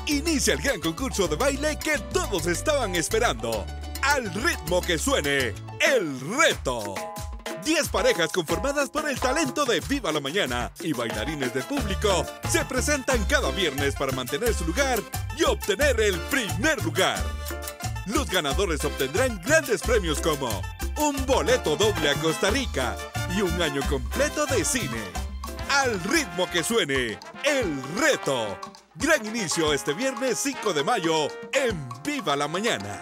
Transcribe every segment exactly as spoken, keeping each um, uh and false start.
Inicia el gran concurso de baile que todos estaban esperando. Al ritmo que suene, el reto. Diez parejas conformadas por el talento de Viva la Mañana y bailarines del público se presentan cada viernes para mantener su lugar y obtener el primer lugar. Los ganadores obtendrán grandes premios como un boleto doble a Costa Rica y un año completo de cine. Al ritmo que suene, el reto. Gran inicio este viernes cinco de mayo en Viva la Mañana.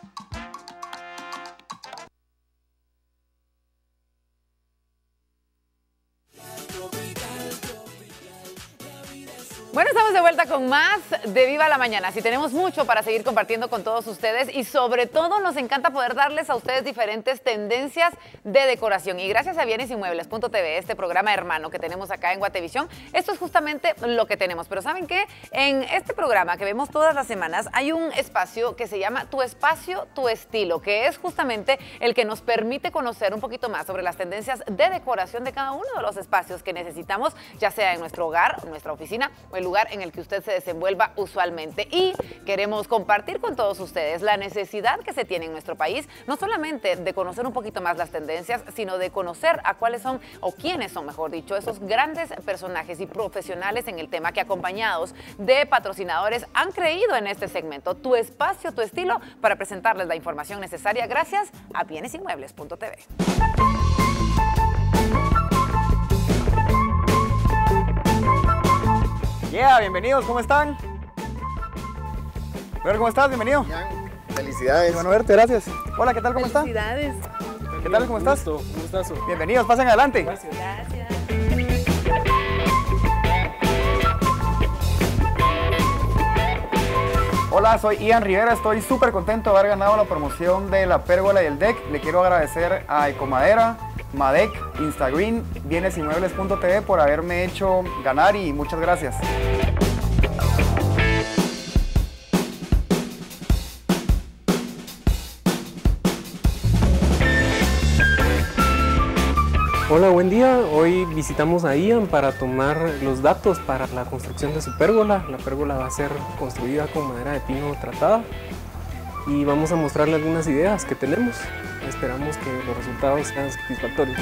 Bueno, estamos de vuelta con más de Viva la Mañana. Sí, tenemos mucho para seguir compartiendo con todos ustedes y sobre todo nos encanta poder darles a ustedes diferentes tendencias de decoración. Y gracias a bienes inmuebles punto t v, este programa hermano que tenemos acá en Guatevisión, esto es justamente lo que tenemos. Pero ¿saben qué? En este programa que vemos todas las semanas hay un espacio que se llama Tu Espacio, Tu Estilo, que es justamente el que nos permite conocer un poquito más sobre las tendencias de decoración de cada uno de los espacios que necesitamos, ya sea en nuestro hogar, nuestra oficina o el lugar en el que usted se desenvuelva usualmente. Y queremos compartir con todos ustedes la necesidad que se tiene en nuestro país, no solamente de conocer un poquito más las tendencias, sino de conocer a cuáles son, o quiénes son, mejor dicho, esos grandes personajes y profesionales en el tema que, acompañados de patrocinadores, han creído en este segmento, Tu Espacio, Tu Estilo, para presentarles la información necesaria gracias a bienes inmuebles punto t v. Yeah, bienvenidos, ¿cómo están? Ver, ¿cómo estás? Bienvenido. Felicidades. Qué bueno verte, gracias. Hola, ¿qué tal? ¿Cómo estás? Felicidades. ¿Qué tal? ¿Cómo estás? Un gusto, un gustazo. Bienvenidos, pasen adelante. Gracias. Gracias. Hola, soy Ian Rivera, estoy súper contento de haber ganado la promoción de la pérgola y el deck. Le quiero agradecer a Ecomadera, Madec, Instagreen, bienes inmuebles punto t v por haberme hecho ganar y muchas gracias. Hola, buen día. Hoy visitamos a Ian para tomar los datos para la construcción de su pérgola. La pérgola va a ser construida con madera de pino tratada y vamos a mostrarle algunas ideas que tenemos. Esperamos que los resultados sean satisfactorios.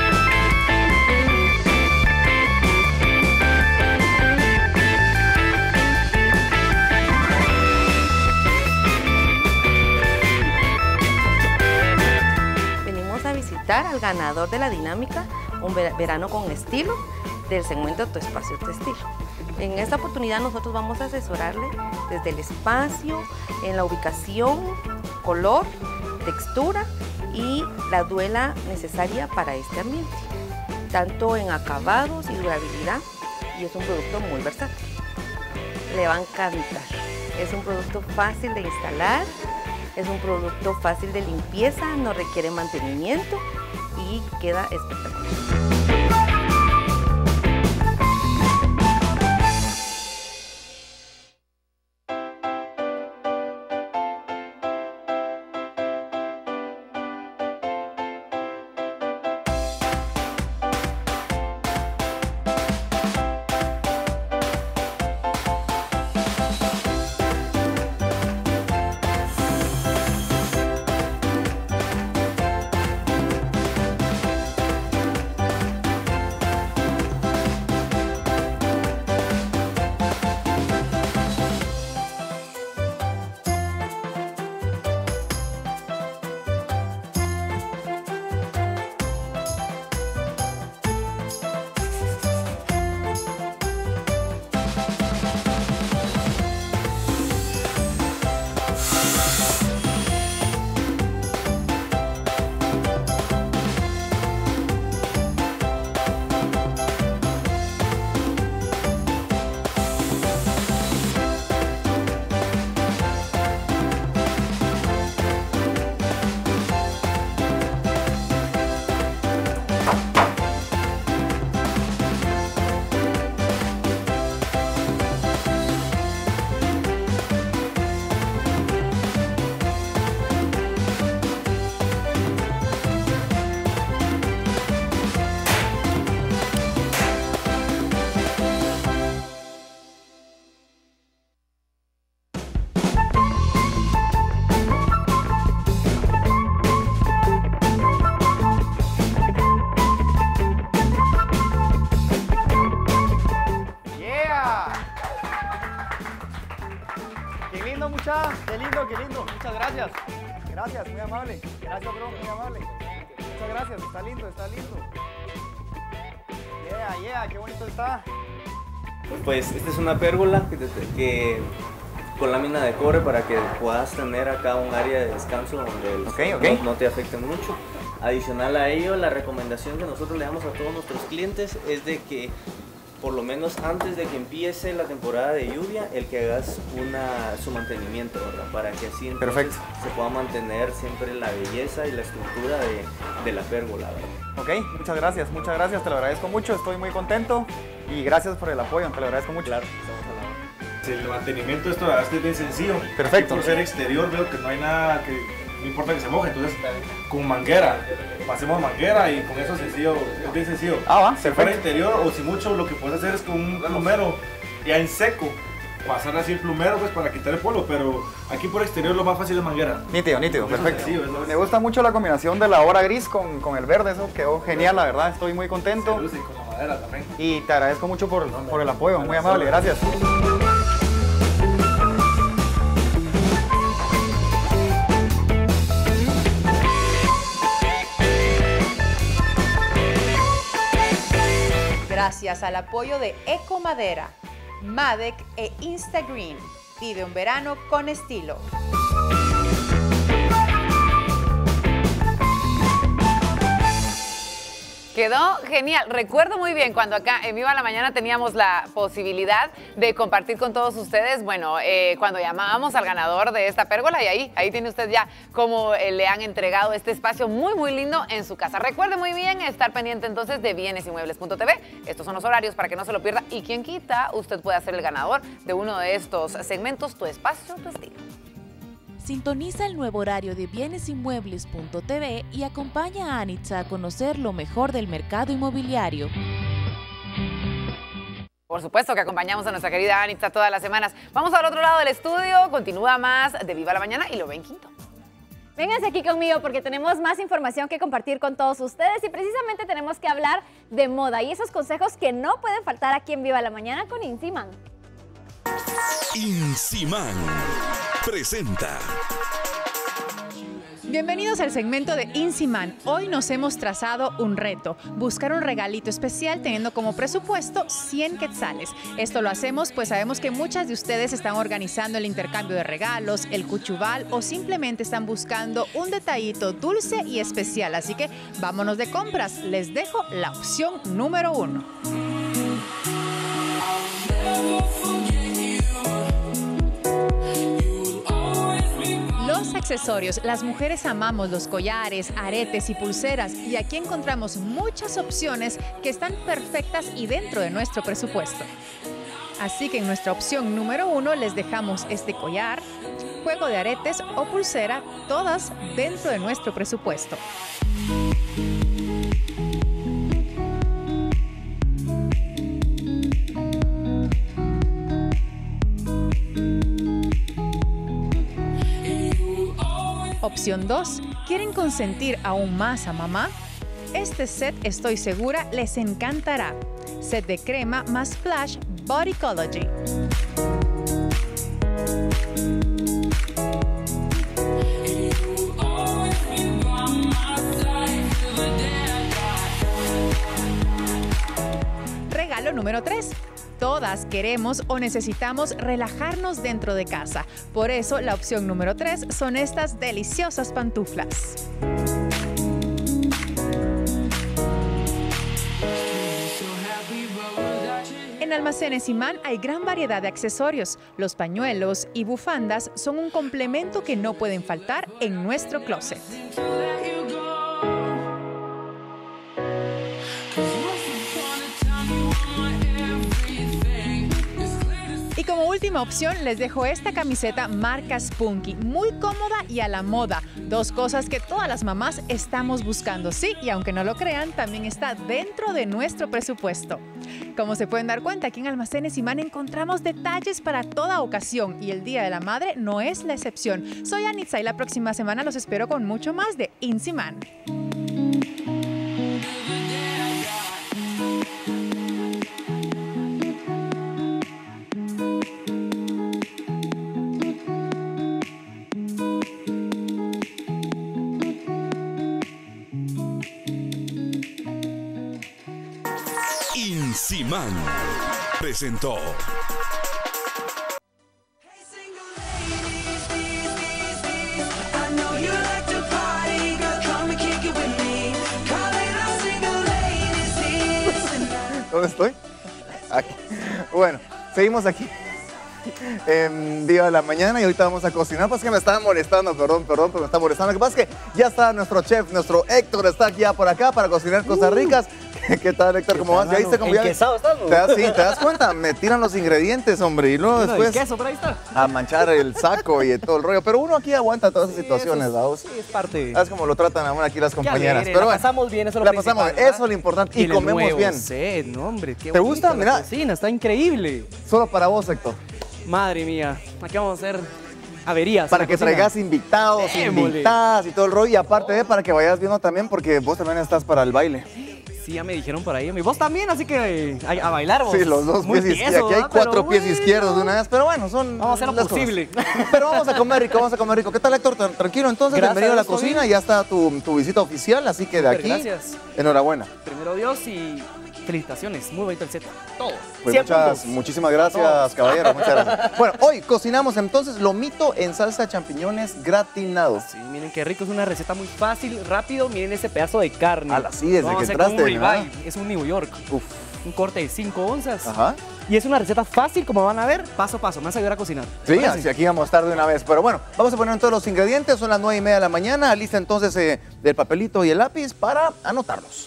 Venimos a visitar al ganador de la dinámica Un Verano con Estilo del segmento Tu Espacio, Tu Estilo. En esta oportunidad nosotros vamos a asesorarle desde el espacio, en la ubicación, color, textura y la duela necesaria para este ambiente, tanto en acabados y durabilidad, y es un producto muy versátil. Le va a encantar. Es un producto fácil de instalar, es un producto fácil de limpieza, no requiere mantenimiento y queda espectacular. Mucha, qué lindo, qué lindo. Muchas gracias. Gracias, muy amable. Gracias, bro, muy amable. Muchas gracias, está lindo, está lindo. Yeah, yeah, qué bonito está. Pues esta es una pérgola que, que con lámina de cobre para que puedas tener acá un área de descanso donde el okay, okay. No, no te afecte mucho. Adicional a ello, la recomendación que nosotros le damos a todos nuestros clientes es de que por lo menos antes de que empiece la temporada de lluvia, el que hagas una, su mantenimiento, ¿verdad? Para que así entonces se pueda mantener siempre la belleza y la estructura de, de la pérgola, ¿verdad? Ok, muchas gracias, muchas gracias, te lo agradezco mucho, estoy muy contento y gracias por el apoyo, te lo agradezco mucho. Claro, estamos a la hora. El mantenimiento de esto la verdad es que es bien sencillo. Perfecto. Y por ser exterior veo que no hay nada que, no importa que se moje, entonces con manguera, pasemos manguera y con eso sencillo, es bien sencillo. Ah, va, si perfecto. fuera interior o si mucho, lo que puedes hacer es con un plumero ya en seco, pasar así el plumero pues para quitar el polvo, pero aquí por exterior lo más fácil es manguera. Nítido, nítido, perfecto. Sencillo, es lo Me gusta mucho la combinación de la hora gris con, con el verde, eso quedó genial, la verdad, estoy muy contento. luce y con la madera también. Y te agradezco mucho por, por el apoyo, muy amable, gracias. Gracias al apoyo de Ecomadera, Madec e Instagreen. Vive un verano con estilo. Quedó genial. Recuerdo muy bien cuando acá en Viva la Mañana teníamos la posibilidad de compartir con todos ustedes, bueno, eh, cuando llamábamos al ganador de esta pérgola y ahí, ahí tiene usted ya cómo eh, le han entregado este espacio muy, muy lindo en su casa. Recuerde muy bien estar pendiente entonces de bienes inmuebles punto t v. Estos son los horarios para que no se lo pierda y quien quita, usted puede ser el ganador de uno de estos segmentos, Tu Espacio, Tu Estilo. Sintoniza el nuevo horario de bienes inmuebles punto t v y acompaña a Anitza a conocer lo mejor del mercado inmobiliario. Por supuesto que acompañamos a nuestra querida Anitza todas las semanas. Vamos al otro lado del estudio, continúa más de Viva la Mañana y lo ven quinto. Vénganse aquí conmigo porque tenemos más información que compartir con todos ustedes y precisamente tenemos que hablar de moda y esos consejos que no pueden faltar aquí en Viva la Mañana con Inciman. Inciman presenta. Bienvenidos al segmento de Inciman. Hoy nos hemos trazado un reto, buscar un regalito especial teniendo como presupuesto cien quetzales. Esto lo hacemos pues sabemos que muchas de ustedes están organizando el intercambio de regalos, el cuchubal o simplemente están buscando un detallito dulce y especial. Así que vámonos de compras. Les dejo la opción número uno. Los accesorios. Las mujeres amamos los collares, aretes y pulseras y aquí encontramos muchas opciones que están perfectas y dentro de nuestro presupuesto. Así que en nuestra opción número uno les dejamos este collar, juego de aretes o pulsera, todas dentro de nuestro presupuesto. Opción dos. ¿Quieren consentir aún más a mamá? Este set estoy segura les encantará. Set de crema más flash Bodycology. Regalo número tres. Todas queremos o necesitamos relajarnos dentro de casa. Por eso, la opción número tres son estas deliciosas pantuflas. En Almacenes Imán hay gran variedad de accesorios. Los pañuelos y bufandas son un complemento que no pueden faltar en nuestro closet. Y como última opción les dejo esta camiseta marca Spunky, muy cómoda y a la moda. Dos cosas que todas las mamás estamos buscando, sí, y aunque no lo crean, también está dentro de nuestro presupuesto. Como se pueden dar cuenta, aquí en Almacenes Imán encontramos detalles para toda ocasión y el Día de la Madre no es la excepción. Soy Anitza y la próxima semana los espero con mucho más de Inciman. Pan presentó. ¿Dónde estoy? Aquí. Bueno, seguimos aquí en Viva la Mañana y ahorita vamos a cocinar. Pues que me estaban molestando, perdón, perdón, pero me está molestando. Lo que pasa es que ya está nuestro chef, nuestro Héctor, está aquí ya por acá para cocinar cosas ricas. ¿Qué tal, Héctor? ¿Cómo vas? ¿Ya viste cómo ya? ¿Enquesado estás? ¿Te das, sí, ¿te das cuenta? Me tiran los ingredientes, hombre, y luego Bueno, después el queso, por ahí está. a manchar el saco y todo el rollo. Pero uno aquí aguanta todas esas Sí, situaciones, eso es- vamos. Sí, es parte. Es como lo tratan aún aquí las Qué compañeras. alegre, Pero la bueno, pasamos bien, eso es lo la principal, pasamos, ¿verdad? eso es lo importante. Y, el comemos nuevo bien. set, no, hombre, qué ¿Te bonito gusta? la Mira. cocina, está increíble. Solo para vos, Héctor. Madre mía, aquí vamos a hacer averías. Para en la que cocina. traigas invitados, Démosle. invitadas y todo el rollo. Y aparte de para que vayas viendo también, porque vos también estás para el baile. Sí, ya me dijeron por ahí. Y vos también, así que a, a bailar vos. Sí, los dos Muy pies tieso, izquierdos. Aquí hay ¿verdad? cuatro Pero pies bueno. izquierdos de una vez. Pero bueno, son. Vamos a hacer lo las cosas. posible. Pero vamos a comer rico, vamos a comer rico. ¿Qué tal, Héctor? Tran- Tranquilo, entonces, Gracias, bienvenido a la ¿todo cocina. bien? Ya está tu, tu visita oficial, así que de Súper, aquí, gracias. enhorabuena. Primero Dios y felicitaciones. Muy bonito el set. Todo. Pues cien muchas, puntos. muchísimas gracias, Todos. caballero. Muchas gracias. Bueno, hoy cocinamos entonces lomito en salsa de champiñones gratinado. Sí, miren qué rico, es una receta muy fácil, rápido. Miren ese pedazo de carne. Ala, sí, desde Vamos que a hacer como entraste, un ¿verdad? ribeye, es un New York. Uf. Un corte de cinco onzas. Ajá. Y es una receta fácil, como van a ver, paso a paso. Me vas a ayudar a cocinar. Sí, ¿Te parece? así aquí vamos a estar de una vez. Pero bueno, vamos a poner todos los ingredientes. Son las nueve y media de la mañana. Lista entonces eh, el papelito y el lápiz para anotarlos.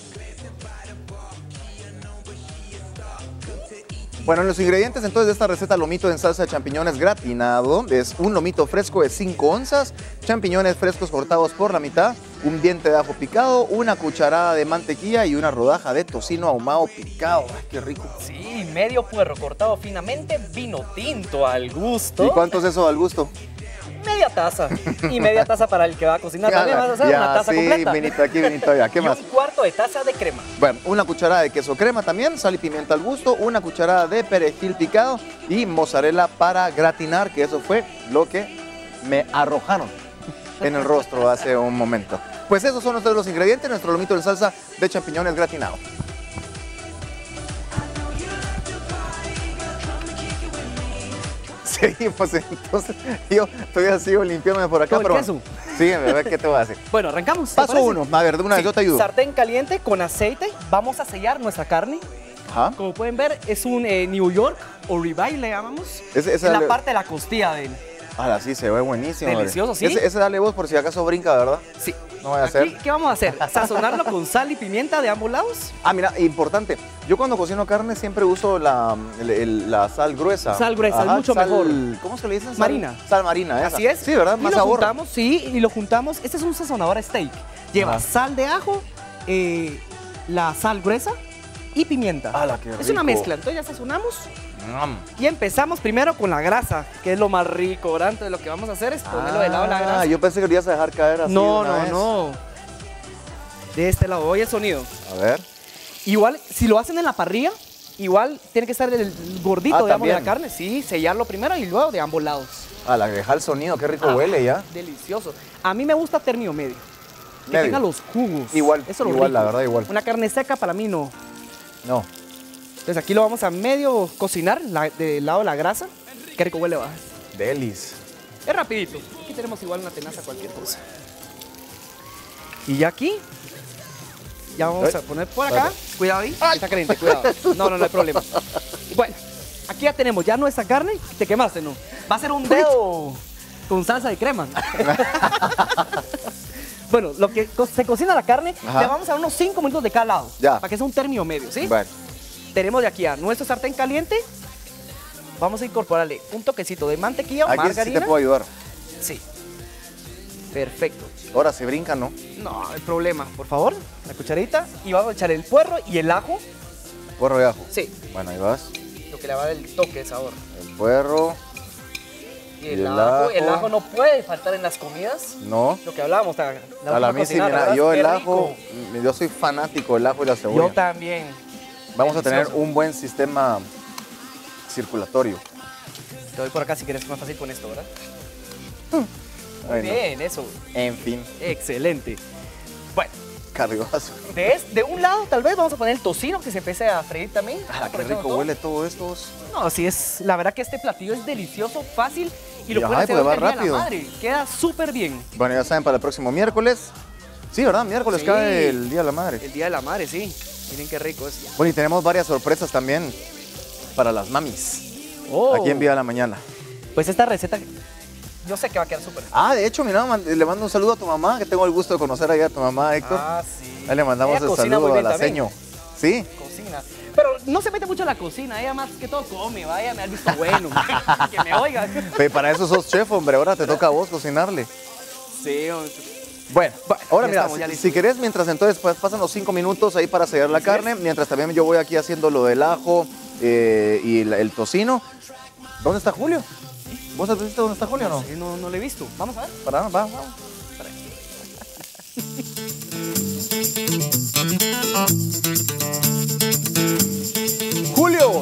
Bueno, los ingredientes entonces de esta receta lomito en salsa de champiñones gratinado es un lomito fresco de cinco onzas, champiñones frescos cortados por la mitad, un diente de ajo picado, una cucharada de mantequilla y una rodaja de tocino ahumado picado. ¡Ay, qué rico! Sí, medio puerro cortado finamente, vino tinto al gusto. ¿Y cuánto es eso al gusto? Media taza. Y media taza para el que va a cocinar. También vas a hacer Ya, una taza sí, completa. vinito aquí, vinito allá. ¿Qué y más? un cuarto de taza de crema. Bueno, una cucharada de queso crema también, sal y pimienta al gusto, una cucharada de perejil picado y mozzarella para gratinar, que eso fue lo que me arrojaron en el rostro hace un momento. Pues esos son nuestros los ingredientes, nuestro lomito en salsa de champiñones gratinado. Seguimos entonces, yo todavía sigo limpiándome por acá, ¿Con el pero queso? bueno, sígueme, a ver qué te voy a hacer. Bueno, arrancamos. ¿te Paso parece? uno, a ver, de una vez Sí, yo te ayudo. Sartén caliente con aceite. Vamos a sellar nuestra carne. Ajá. Como pueden ver, es un eh, New York o ribeye, le llamamos. Ese- ese en la dale- parte de la costilla de él. Ah, sí, se ve buenísimo. Delicioso, hombre. ¿sí? Ese, ese dale vos por si acaso brinca, ¿verdad? Sí. No voy a Aquí, hacer. ¿qué vamos a hacer? Sazonarlo con sal y pimienta de ambos lados. Ah, mira, importante. Yo cuando cocino carne siempre uso la, el- el- la sal gruesa. Sal gruesa, es mucho sal- mejor. ¿Cómo se le dice? Sal- Marina. Sal marina, esa. Así es. Sí, ¿verdad? Y Más lo sabor. juntamos, sí, y lo juntamos. Este es un sazonador a steak. Lleva Ajá. sal de ajo, eh, la sal gruesa y pimienta. ¡Hala, qué Es una rico! mezcla. Entonces ya sazonamos Mm. y empezamos primero con la grasa, que es lo más rico, ¿verdad? Entonces lo que vamos a hacer es ponerlo de lado la grasa. Ah, yo pensé que lo ibas a dejar caer así. no, de una no, vez. no. De este lado, oye el sonido. A ver. Igual, si lo hacen en la parrilla, igual tiene que estar el gordito, Ah, digamos, de la también. carne. Sí, sellarlo primero y luego de ambos lados. A la que deja el sonido, qué rico Ah, huele ya. Delicioso. A mí me gusta término medio. Que Medio. tenga los jugos. Igual, Eso es lo igual, rico. la verdad, igual. Una carne seca para mí no. No. Entonces aquí lo vamos a medio cocinar la- del lado de la grasa. Qué rico huele, va. Delis. Es rapidito. Aquí tenemos igual una tenaza, cualquier cosa. Y ya aquí, ya vamos Ay. a poner por acá. Vale. Cuidado ahí. Está caliente, cuidado. No, no, no hay problema. Bueno, aquí ya tenemos ya nuestra carne. Te quemaste, ¿no? Va a ser un dedo con salsa de crema. Bueno, lo que co- se cocina la carne, Ajá. le vamos a dar unos cinco minutos de cada lado. Ya. Para que sea un término medio, ¿sí? Bueno. Tenemos de aquí a nuestro sartén caliente. Vamos a incorporarle un toquecito de mantequilla o Aquí sí margarina. te puedo ayudar. Sí. Perfecto. Ahora se brinca, ¿no? No, no hay problema. Por favor, la cucharita. Y vamos a echar el puerro y el ajo. Puerro de ajo. Sí. Bueno, ahí vas. Lo que le va a dar el toque de sabor. El puerro. Y el, Y el ajo, ajo. el ajo no puede faltar en las comidas. No. Lo que hablábamos. La, la A la última mí sí, cocinada, mira, ¿verdad? yo Qué el rico. ajo, mm, yo soy fanático del ajo y la cebolla. Yo también. Vamos a tener Delicioso. un buen sistema circulatorio. Te doy por acá si quieres más fácil con esto, ¿verdad? Muy Bueno, bien, eso. en fin. Excelente. Bueno, cargazo. De, de un lado, tal vez, vamos a poner el tocino que se empiece a freír también. Ah, qué rico huele todo esto. No, sí, es, la verdad que este platillo es delicioso, fácil y lo Y, pueden ajá, hacer pues va ahorita el día de rápido. la madre. Queda súper bien. Bueno, ya saben, para el próximo miércoles. Sí, ¿verdad? Miércoles Sí. cae el Día de la Madre. El Día de la Madre, sí. Miren qué rico es. Bueno, y tenemos varias sorpresas también para las mamis. Oh. Aquí en Vida de la Mañana. Pues esta receta, yo sé que va a quedar súper. Ah, de hecho, mira, man- le mando un saludo a tu mamá, que tengo el gusto de conocer allá a tu mamá, Héctor. Ah, sí. Ahí le mandamos Ella el cocina saludo muy a bien la también. seño. ¿Sí? Cocina. Pero no se mete mucho a la cocina, ella más que todo come, vaya, me ha visto bueno. Que me oiga. Pe, para eso sos chef, hombre, ahora te toca a vos cocinarle. Sí, hombre. Bueno, ahora ya mira, estamos, ya si, listos. si querés, mientras entonces pues, pasan los cinco minutos ahí para sellar la carne, mientras también yo voy aquí haciendo lo del ajo eh, y la- el tocino. ¿Dónde está Julio? ¿Vos has visto dónde está Julio o no? Sí, no, no lo he visto. Vamos a ver. Para, va, vamos. Julio,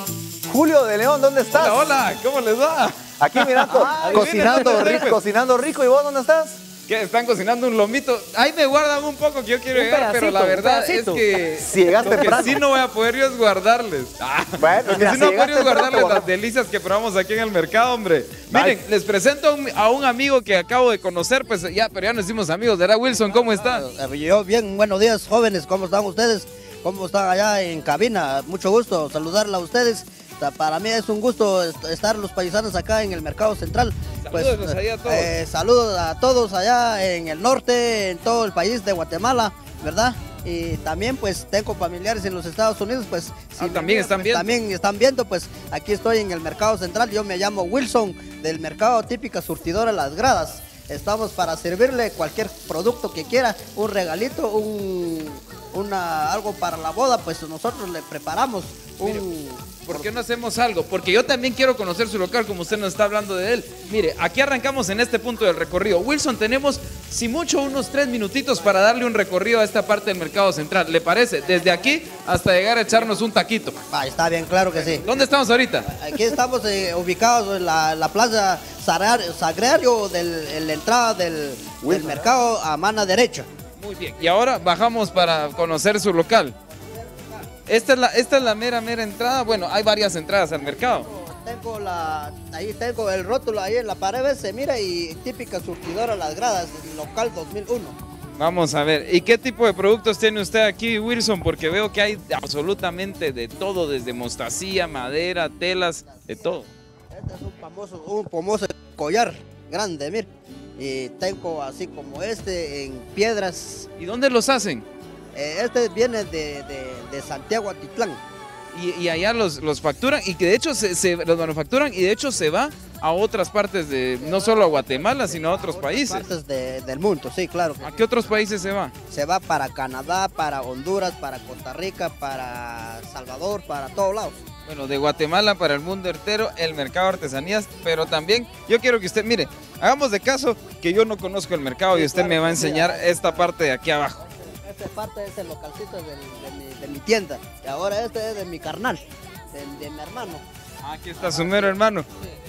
Julio de León, ¿dónde estás? Hola, hola, ¿cómo les va? Aquí mira, co- Ah, cocinando, miren, rico, cocinando rico. ¿Y vos dónde estás? ¿Qué? ¿Están cocinando un lomito? Ahí me guardan un poco que yo quiero Un llegar, pero la pedacito, un verdad pedacito. es que Si llegas lo que temprano. sí no voy a poder yo es guardarles. Ah, Bueno, lo que mira, sí si no llegas puedo es temprano, guardarles bueno. las delicias que probamos aquí en el mercado, hombre. Miren, les presento a un, a un amigo que acabo de conocer, pues ya, pero ya nos hicimos amigos, ¿verdad, Wilson? ¿Cómo está? Yo bien, buenos días jóvenes, ¿cómo están ustedes? ¿Cómo están allá en cabina? Mucho gusto saludarla a ustedes. O sea, para mí es un gusto est- estar los paisanos acá en el Mercado Central. Salúdenos allá a todos. eh, saludos a todos allá en el norte, en todo el país de Guatemala, ¿verdad? Y también pues tengo familiares en los Estados Unidos, pues si me también miran, están pues, viendo. también están viendo, pues aquí estoy en el Mercado Central, yo me llamo Wilson del Mercado Típica Surtidora Las Gradas. Estamos para servirle cualquier producto que quiera, un regalito, un, una, algo para la boda, pues nosotros le preparamos un... ¿Por qué no hacemos algo? Porque yo también quiero conocer su local, como usted nos está hablando de él. Mire, aquí arrancamos en este punto del recorrido. Wilson, tenemos, si mucho, unos tres minutitos para darle un recorrido a esta parte del Mercado Central. ¿Le parece? Desde aquí hasta llegar a echarnos un taquito. Ah, está bien, claro que sí. ¿Dónde estamos ahorita? Aquí estamos eh, ubicados en la, la plaza Sagrario, Sagrario del, en la entrada del, del mercado a mano derecha. Muy bien. Y ahora bajamos para conocer su local. Esta es la, esta es la mera, mera entrada. Bueno, hay varias entradas al mercado. Tengo la, ahí tengo el rótulo ahí en la pared, ¿ves? Se mira y típica surtidora Las Gradas, local dos mil uno. Vamos a ver. ¿Y qué tipo de productos tiene usted aquí, Wilson? Porque veo que hay absolutamente de todo, desde mostacía, madera, telas, de todo. Este es un famoso, un famoso collar grande, mira. Y tengo así como este en piedras. ¿Y dónde los hacen? Eh, este viene de, de, de Santiago Atitlán. Y, y allá los, los facturan y que de hecho se, se- los manufacturan y de hecho se va a otras partes de, no solo a Guatemala, sino a otros países. Partes de- del mundo, sí, claro. ¿A qué otros países se va? Se va para Canadá, para Honduras, para Costa Rica, para Salvador, para todos lados. Bueno, de Guatemala para el mundo entero, el mercado de artesanías, pero también yo quiero que usted, mire, hagamos de caso que yo no conozco el mercado y usted me va a enseñar esta parte de aquí abajo. Esta parte es el localcito del- de, mi, de mi tienda. Y ahora este es de mi carnal, de, de mi hermano. Aquí está su mero hermano.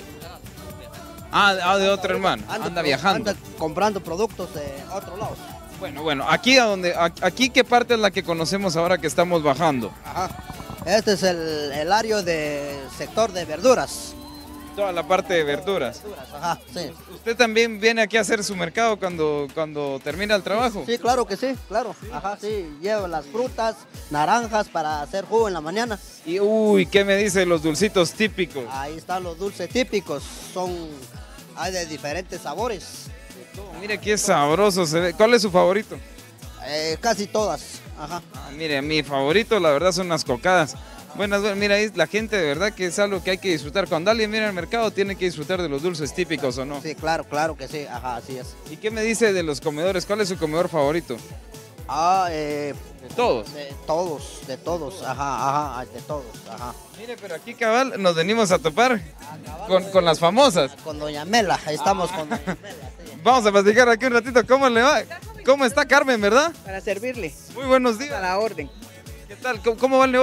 Ah, ah, de otro hermano, anda viajando. Anda comprando productos de otro lado. Bueno, bueno, aquí a donde, a- aquí qué parte es la que conocemos ahora que estamos bajando. Ajá. Este es el, el área de sector de verduras. Toda la parte de verduras. Ajá, sí. ¿Usted también viene aquí a hacer su mercado cuando, cuando termina el trabajo? Sí, claro que sí, claro. Ajá, sí. Llevo las frutas, naranjas para hacer jugo en la mañana. Y uy, ¿qué me dice de los dulcitos típicos? Ahí están los dulces típicos. Son, hay de diferentes sabores. Mire qué sabroso se ve. ¿Cuál es su favorito? Eh, casi todas. Ajá. Ah, mire, mi favorito la verdad son las cocadas. Buenas, buenas, mira, ahí la gente de verdad que es algo que hay que disfrutar. Cuando alguien viene al mercado tiene que disfrutar de los dulces típicos, ¿o no? Sí, claro, claro que sí. Ajá, así es. ¿Y qué me dice de los comedores? ¿Cuál es su comedor favorito? Ah, eh, ¿De todos? De todos, de todos. Ajá, ajá, de todos. Ajá. Mire, pero aquí cabal nos venimos a topar con, con las famosas. Con Doña Mela, ahí estamos con Doña Mela. Vamos a platicar aquí un ratito. ¿Cómo le va? ¿Cómo está Carmen, verdad? Para servirle. Muy buenos días. A la orden. ¿Qué tal? ¿Cómo, cómo va el negocio?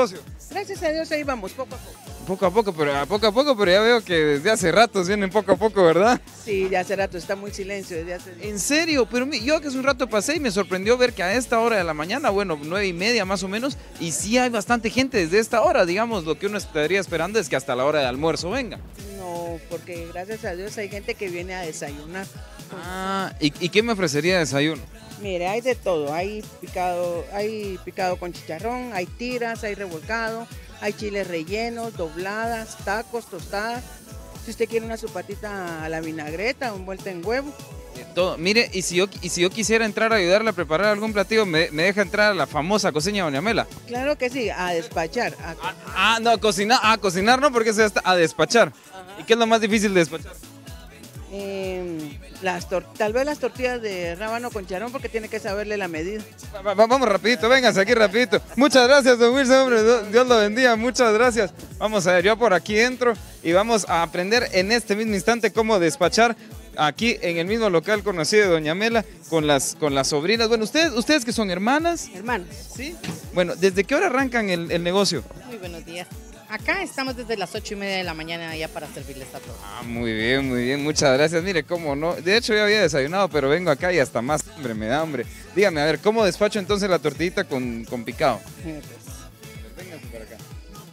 Gracias a Dios ahí vamos, poco a poco. Poco a poco, pero a poco a poco, pero ya veo que desde hace rato vienen poco a poco, ¿verdad? Sí, ya hace rato, está muy silencio desde hace... En serio, pero mi- yo que hace un rato pasé y me sorprendió ver que a esta hora de la mañana, bueno, nueve y media más o menos, y sí hay bastante gente desde esta hora, digamos, lo que uno estaría esperando es que hasta la hora de almuerzo venga. No, porque gracias a Dios hay gente que viene a desayunar. Ah, ¿y, y qué me ofrecería de desayuno? Mire, hay de todo, hay picado, hay picado con chicharrón, hay tiras, hay revolcado, hay chiles rellenos, dobladas, tacos, tostadas. Si usted quiere una sopatita a la vinagreta, envuelta en huevo. Todo. Mire, y si, yo, y si yo quisiera entrar a ayudarle a preparar algún platillo, ¿me, me deja entrar a la famosa cocina de Doña Mela? Claro que sí, a despachar. a- Ah, no, a cocinar, ah, cocinar no, porque eso ya está a despachar. ¿Y qué es lo más difícil de despachar? Em, las tor- tal vez las tortillas de rábano con charón porque tiene que saberle la medida. Va- va- vamos rapidito, vénganse aquí rapidito. Muchas gracias, don Wilson, hombre, do- Dios lo bendiga, muchas gracias. Vamos a ver, yo por aquí entro y vamos a aprender en este mismo instante cómo despachar aquí en el mismo local conocido de Doña Mela con las, con las sobrinas. Bueno, ustedes, ustedes que son hermanas. Hermanas. Sí. Bueno, ¿desde qué hora arrancan el, el negocio? Muy buenos días. Acá estamos desde las ocho y media de la mañana ya para servirles a todos. Ah, muy bien, muy bien, muchas gracias. Mire, cómo no. De hecho, yo había desayunado, pero vengo acá y hasta más hambre, me da hambre. Dígame, a ver, ¿cómo despacho entonces la tortillita con, con picado? Mire, pues, Vénganse para acá.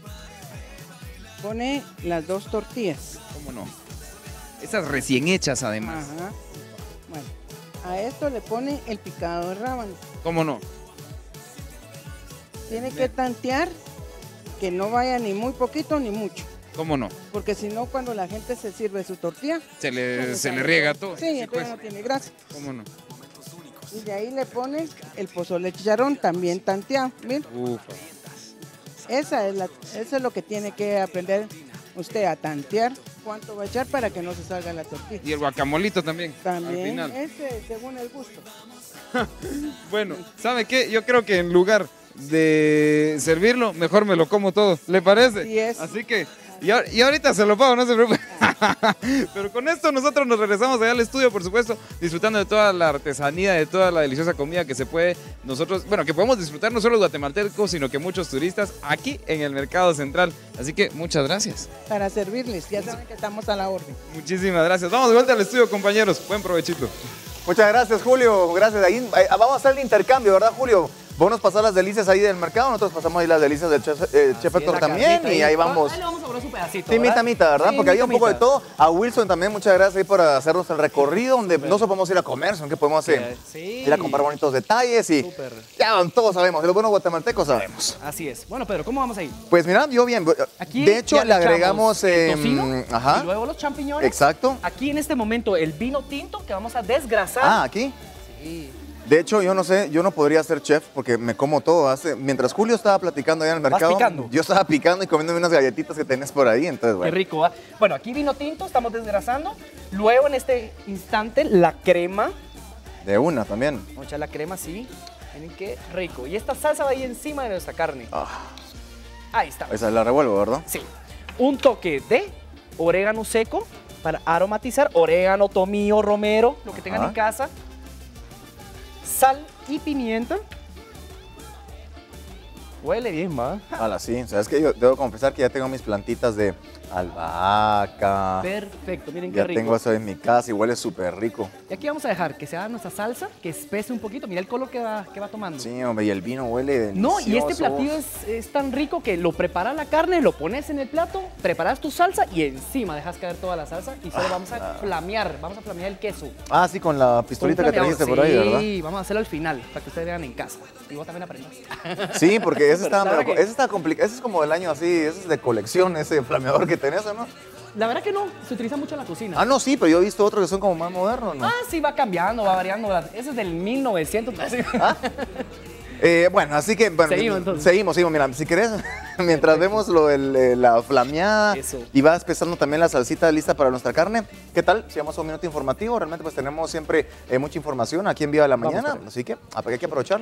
pone las dos tortillas. ¿Cómo no? Esas recién hechas, además. Ajá. Bueno, a esto le pone el picado de rábano. ¿Cómo no? Tiene que tantear que no vaya ni muy poquito ni mucho. ¿Cómo no? Porque si no, cuando la gente se sirve su tortilla, Se le, se le sale riega todo. Sí, entonces pues. no tiene grasa. ¿Cómo no? Y de ahí le pones el pozole chicharrón también tanteado. Mira, Ufa. esa es la, eso es lo que tiene que aprender usted a tantear cuánto va a echar para que no se salga la tortilla. Y el guacamolito también. Al También, final. ese según el gusto. Bueno, ¿sabe qué? Yo creo que en lugar de servirlo, mejor me lo como todo. ¿Le parece? Sí es. Así que, y, ahor- y ahorita se lo pago, no se preocupe. Pero con esto nosotros nos regresamos allá al estudio, por supuesto, disfrutando de toda la artesanía, de toda la deliciosa comida que se puede nosotros, bueno, que podemos disfrutar no solo los guatemaltecos, sino que muchos turistas aquí en el Mercado Central. Así que muchas gracias. Para servirles, ya saben que estamos a la orden. Muchísimas gracias. Vamos de vuelta al estudio, compañeros. Buen provechito. Muchas gracias, Julio. Gracias. Ahí, ahí- vamos a hacer el intercambio, ¿verdad, Julio? Vos nos pasás las delicias ahí del mercado, nosotros pasamos ahí las delicias del chef, eh, chef Héctor la también carnita y ahí. ahí vamos. Ahí le vamos a poner su pedacito, Sí, mitad, mitad, ¿verdad? Sí, Porque había un mitad, poco de mitad. todo. A Wilson también, muchas gracias ahí por hacernos el recorrido, donde no solo podemos ir a comer, sino que podemos eh, Sí. ir a comprar bonitos detalles y Súper. ya todos sabemos, los buenos guatemaltecos sabemos. Así es. Bueno, Pedro, ¿cómo vamos ahí? Pues mira, yo bien. Aquí De hecho, ya le echamos agregamos... el eh, tocino ajá. y luego los champiñones. Exacto. Aquí en este momento el vino tinto que vamos a desgrasar. Ah, aquí. Sí. De hecho, yo no sé, yo no podría ser chef porque me como todo. Hace, mientras Julio estaba platicando allá en el ¿Vas mercado, picando? yo estaba picando y comiéndome unas galletitas que tenés por ahí, entonces Qué bueno. rico, ¿ah? Bueno, aquí vino tinto, estamos desgrasando. Luego en este instante la crema. De una también. Vamos a echar la crema así. Miren qué rico. Y esta salsa va ahí encima de nuestra carne. Ahí está. Esa la revuelvo, ¿verdad? Sí. Un toque de orégano seco para aromatizar. Orégano, tomillo, romero, lo que tengan Ajá. en casa. Sal y pimienta. Huele bien, ¿va? Ala, sí. Sabes que yo debo confesar que ya tengo mis plantitas de albahaca. Perfecto, miren qué Ya rico. tengo eso en mi casa y huele súper rico. Y aquí vamos a dejar que se haga nuestra salsa, que espese un poquito. Mira el color que va, que va tomando. Sí, hombre, y el vino huele delicioso. No, y este platillo es, es tan rico que lo preparas la carne, lo pones en el plato, preparas tu salsa y encima dejas caer toda la salsa y solo vamos a flamear, vamos a flamear el queso. Ah, sí, con la pistolita que trajiste por ahí, ¿verdad? Sí, vamos a hacerlo al final, para que ustedes vean en casa. Y vos también aprendas. Sí, porque ese está, Claro pero que- ese está complicado. Ese es como del año así, ese es de colección, ese flameador que tenés, ¿o no? La verdad que no, se utiliza mucho en la cocina. Ah, no, sí, pero yo he visto otros que son como más modernos, ¿no? Ah, sí, va cambiando, va variando. Ese es del mil novecientos. Eh, bueno, así que bueno, Seguimos, entonces. seguimos, seguimos. Mira, si querés, mientras vemos lo de la flameada Eso. y va empezando también la salsita lista para nuestra carne, ¿qué tal? Si vamos a un minuto informativo, realmente pues tenemos siempre eh, mucha información aquí en Viva la Vamos Mañana, para allá. así que ah, hay que aprovecharlo.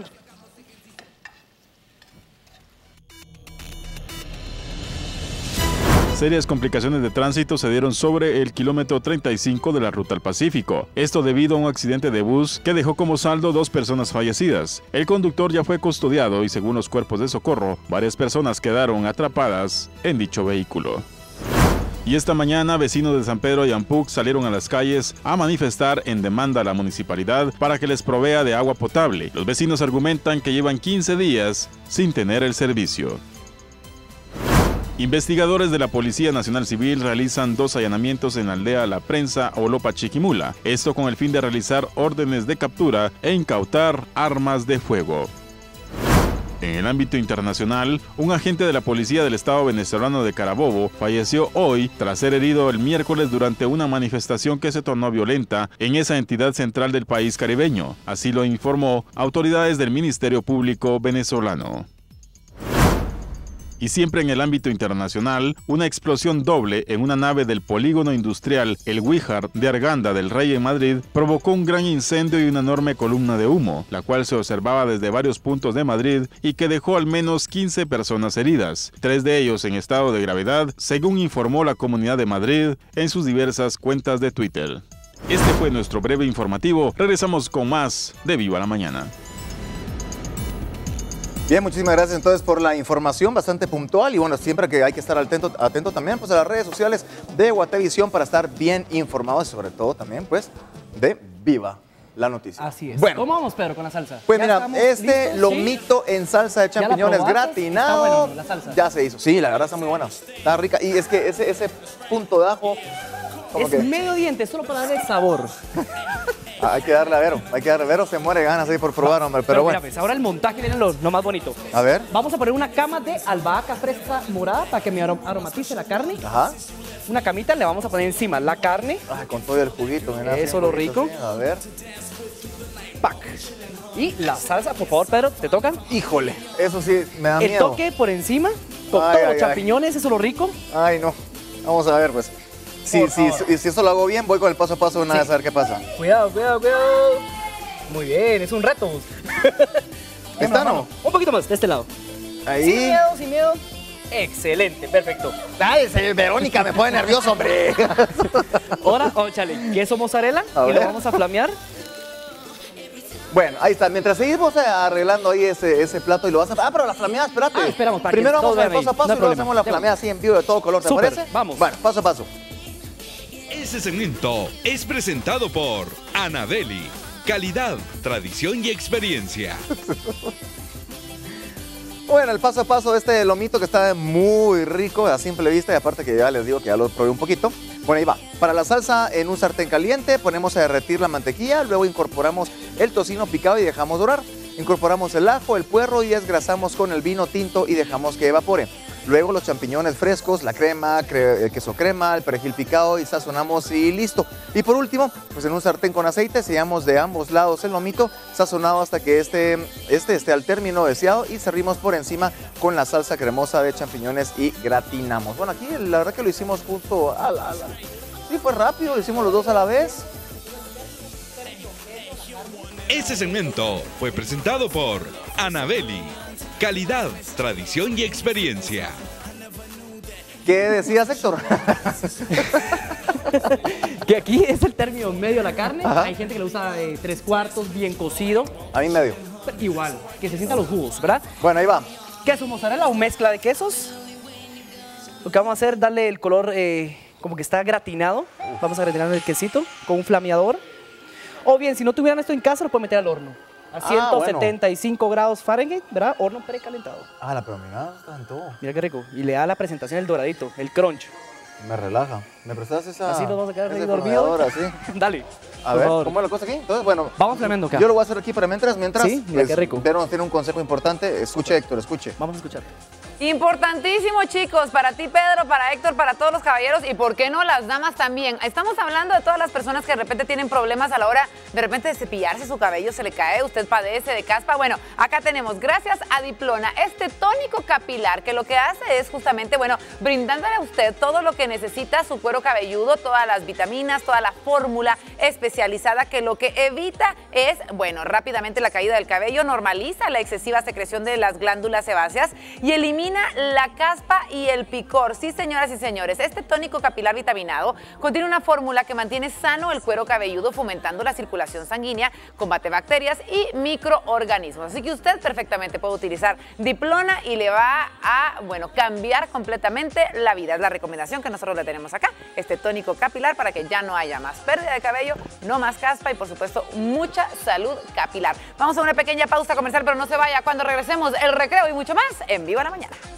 Serias complicaciones de tránsito se dieron sobre el kilómetro treinta y cinco de la Ruta al Pacífico. Esto debido a un accidente de bus que dejó como saldo dos personas fallecidas. El conductor ya fue custodiado y según los cuerpos de socorro, varias personas quedaron atrapadas en dicho vehículo. Y esta mañana, vecinos de San Pedro y Ampuc salieron a las calles a manifestar en demanda a la municipalidad para que les provea de agua potable. Los vecinos argumentan que llevan quince días sin tener el servicio. Investigadores de la Policía Nacional Civil realizan dos allanamientos en la aldea La Prensa, Olopa, Chiquimula. Esto con el fin de realizar órdenes de captura e incautar armas de fuego. En el ámbito internacional, un agente de la policía del estado venezolano de Carabobo falleció hoy tras ser herido el miércoles durante una manifestación que se tornó violenta en esa entidad central del país caribeño. Así lo informó autoridades del Ministerio Público venezolano. Y siempre en el ámbito internacional, una explosión doble en una nave del polígono industrial El Guíjar de Arganda del Rey en Madrid provocó un gran incendio y una enorme columna de humo, la cual se observaba desde varios puntos de Madrid y que dejó al menos quince personas heridas, tres de ellos en estado de gravedad, según informó la Comunidad de Madrid en sus diversas cuentas de Twitter. Este fue nuestro breve informativo. Regresamos con más de Viva la Mañana. Bien, muchísimas gracias entonces por la información bastante puntual y bueno, siempre que hay que estar atento, atento también pues a las redes sociales de Guatevisión para estar bien informados y sobre todo también pues de Viva la Noticia. Así es. Bueno, ¿Cómo vamos, Pedro, con la salsa? pues ¿Ya mira, este listos? lomito ¿Sí? en salsa de champiñones gratinado, está bueno, la salsa. Ya se hizo. Sí, la verdad está muy buena, está rica y es que ese, ese punto de ajo es que... medio diente, solo para darle sabor. Ah, hay que darle a Vero, hay que darle a Vero, se muere ganas ahí por probar, hombre, pero, pero bueno. Mira, pues, ahora el montaje viene lo, lo más bonito. A ver. Vamos a poner una cama de albahaca fresca morada para que me aromatice la carne. Ajá. Una camita, le vamos a poner encima la carne. Ay, con todo el juguito, mira. Eso lo rico. Sí. A ver. Pac. Y la salsa, por favor, Pedro, ¿te toca? Híjole, eso sí me da el miedo. El toque por encima, con ay, todos ay, los champiñones, ay. eso es lo rico. Ay, no. Vamos a ver, pues. Sí, sí, si, si eso lo hago bien, voy con el paso a paso una sí. vez a ver qué pasa. Cuidado, cuidado, cuidado. Muy bien, es un reto. ¿Está no? Un poquito más, de este lado. Ahí. Sin miedo, sin miedo. Excelente, perfecto. Ay, Verónica, me pone nervioso, hombre. Ahora, oh, chale, queso mozzarella a y ver. Lo vamos a flamear. Bueno, ahí está. Mientras seguimos arreglando ahí ese, ese plato y lo vas a... Ah, pero la flameada, espérate. Ah, esperamos, para Primero vamos a paso a paso no y luego hacemos la flameada así en vivo de todo color, ¿te Super, parece? Vamos. Bueno, paso a paso. Este segmento es presentado por Anabeli. Calidad, tradición y experiencia. Bueno, el paso a paso de este lomito que está muy rico a simple vista y aparte que ya les digo que ya lo probé un poquito. Bueno, ahí va. Para la salsa en un sartén caliente ponemos a derretir la mantequilla, luego incorporamos el tocino picado y dejamos dorar. Incorporamos el ajo, el puerro y desgrasamos con el vino tinto y dejamos que evapore. Luego los champiñones frescos, la crema, cre el queso crema, el perejil picado y sazonamos y listo. Y por último, pues en un sartén con aceite sellamos de ambos lados el lomito, sazonado hasta que este, este esté al término deseado y servimos por encima con la salsa cremosa de champiñones y gratinamos. Bueno, aquí la verdad que lo hicimos justo a la... A la sí, fue rápido, lo hicimos los dos a la vez. Este segmento fue presentado por Anabeli. Calidad, tradición y experiencia. ¿Qué decías, Héctor? Que aquí es el término medio de la carne. Ajá. Hay gente que lo usa eh, tres cuartos, bien cocido. A mí medio. Pero igual, que se sientan los jugos, ¿verdad? Bueno, ahí va. Queso mozzarella o mezcla de quesos. Lo que vamos a hacer es darle el color eh, como que está gratinado. Vamos a gratinar el quesito con un flameador. O bien, si no tuvieran esto en casa, lo pueden meter al horno. A ciento setenta y cinco ah, bueno. grados Fahrenheit, ¿verdad? Horno precalentado. Ah, la pero mira, está en todo. Mira qué rico. Y le da la presentación el doradito, el crunch. Me relaja. ¿Me prestas esa? Así nos vamos a quedar ahí dormidos. Así. Dale. A ver, favor. ¿Cómo es la cosa aquí? Entonces, bueno. Vamos flameando acá. Yo lo voy a hacer aquí para mientras, mientras. Sí, mira pues, qué rico. Pero nos tiene un consejo importante. Escuche, Héctor, escuche. Vamos a escuchar. Importantísimo, chicos, para ti, Pedro, para Héctor, para todos los caballeros y, ¿por qué no, las damas también? Estamos hablando de todas las personas que de repente tienen problemas a la hora de repente de cepillarse su cabello, se le cae, usted padece de caspa. Bueno, acá tenemos, gracias a Diplona, este tónico capilar que lo que hace es justamente, bueno, brindándole a usted todo lo que necesita su cuero cuero cabelludo, todas las vitaminas, toda la fórmula especializada que lo que evita es, bueno, rápidamente la caída del cabello, normaliza la excesiva secreción de las glándulas sebáceas y elimina la caspa y el picor. Sí, señoras y señores, este tónico capilar vitaminado contiene una fórmula que mantiene sano el cuero cabelludo, fomentando la circulación sanguínea, combate bacterias y microorganismos. Así que usted perfectamente puede utilizar Diplona y le va a, bueno, cambiar completamente la vida. Es la recomendación que nosotros le tenemos acá, este tónico capilar para que ya no haya más pérdida de cabello, no más caspa y por supuesto mucha salud capilar. Vamos a una pequeña pausa comercial, pero no se vaya. Cuando regresemos, el recreo y mucho más en Viva la Mañana.